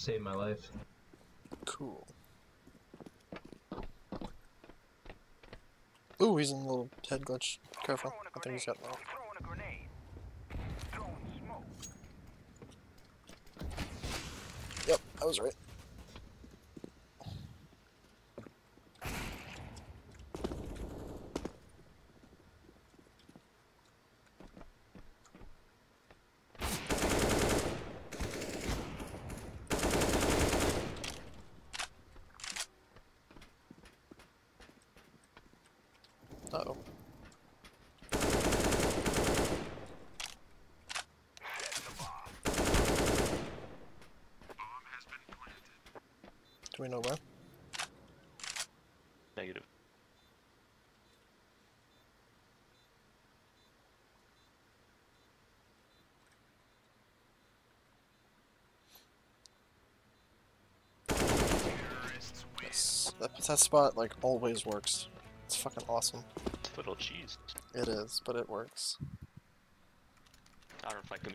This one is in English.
saved my life. Cool. Ooh, he's in a little head glitch. Careful. I think he's got that. Yep, I was right. Uh-oh. Do we know where? Negative. Yes. That spot, like, always works. It's fucking awesome. It's a little cheese. It is, but it works. I don't know if I can